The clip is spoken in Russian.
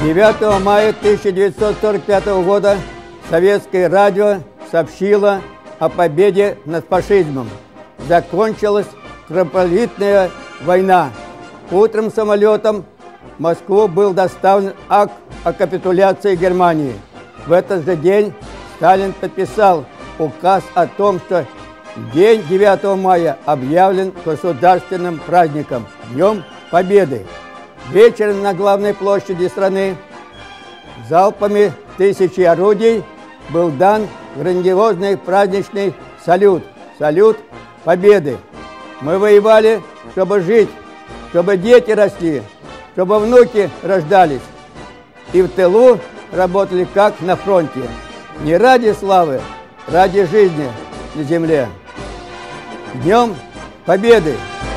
9 мая 1945 года советское радио сообщило о победе над фашизмом. Закончилась кровопролитная война. Утром самолетом в Москву был доставлен акт о капитуляции Германии. В этот же день Сталин подписал указ о том, что день 9 мая объявлен государственным праздником, Днем Победы. Вечером на главной площади страны залпами тысячи орудий был дан грандиозный праздничный салют. Салют Победы. Мы воевали, чтобы жить, чтобы дети росли, чтобы внуки рождались. И в тылу работали как на фронте. Не ради славы, ради жизни на земле. Днем Победы!